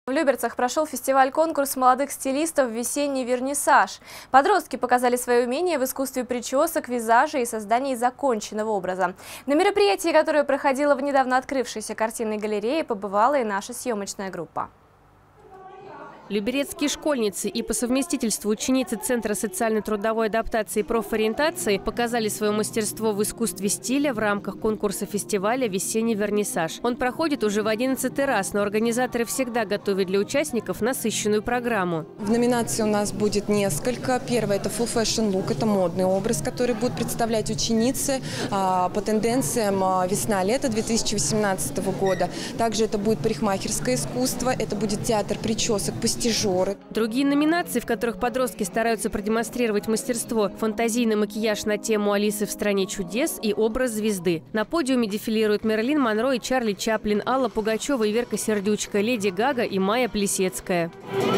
В Люберцах прошел фестиваль-конкурс молодых стилистов «Весенний вернисаж». Подростки показали свое умение в искусстве причесок, визажа и создании законченного образа. На мероприятии, которое проходило в недавно открывшейся картинной галерее, побывала и наша съемочная группа. Люберецкие школьницы и по совместительству ученицы Центра социально-трудовой адаптации и профориентации показали свое мастерство в искусстве стиля в рамках конкурса фестиваля «Весенний вернисаж». Он проходит уже в 11-й раз, но организаторы всегда готовят для участников насыщенную программу. В номинации у нас будет несколько. Первое – это Full Fashion Look, это модный образ, который будут представлять ученицы по тенденциям весна-лето 2018 года. Также это будет парикмахерское искусство, это будет театр причесок, постижеры. Другие номинации, в которых подростки стараются продемонстрировать мастерство: фантазийный макияж на тему «Алисы в стране чудес» и образ звезды. На подиуме дефилируют Мэрилин Монро и Чарли Чаплин, Алла Пугачева и Верка Сердючка, Леди Гага и Майя Плесецкая.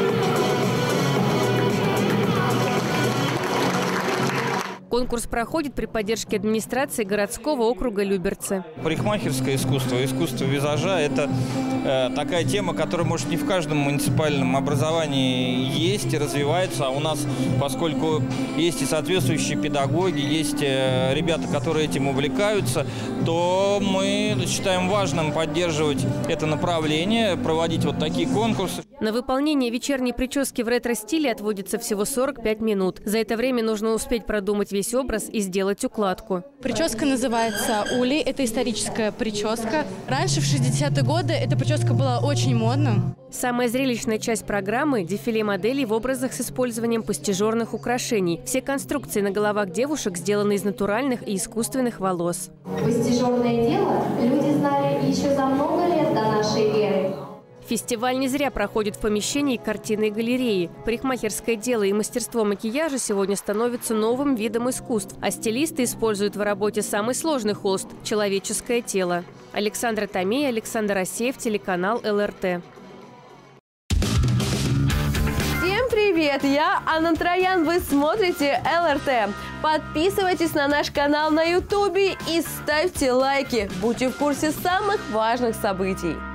Конкурс проходит при поддержке администрации городского округа Люберцы. Парикмахерское искусство, искусство визажа – это такая тема, которая, может, не в каждом муниципальном образовании есть и развивается. А у нас, поскольку есть и соответствующие педагоги, есть ребята, которые этим увлекаются, то мы считаем важным поддерживать это направление, проводить вот такие конкурсы. На выполнение вечерней прически в ретро-стиле отводится всего 45 минут. За это время нужно успеть продумать весь образ и сделать укладку. Прическа называется «Ули». Это историческая прическа. Раньше, в 60-е годы, эта прическа была очень модна. Самая зрелищная часть программы – дефиле моделей в образах с использованием постижерных украшений. Все конструкции на головах девушек сделаны из натуральных и искусственных волос. Постижерное дело люди знали еще за много лет до нашей эры. Фестиваль не зря проходит в помещении картинной галереи. Парикмахерское дело и мастерство макияжа сегодня становятся новым видом искусств, а стилисты используют в работе самый сложный холст – человеческое тело. Александра Томей, Александр Асеев, телеканал ЛРТ. Всем привет! Я Анна Троян, вы смотрите ЛРТ. Подписывайтесь на наш канал на YouTube и ставьте лайки. Будьте в курсе самых важных событий.